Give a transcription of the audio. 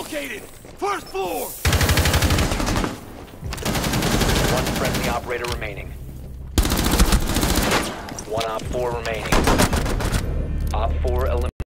located! First floor! One friendly operator remaining. One Op 4 remaining. Op 4 eliminated.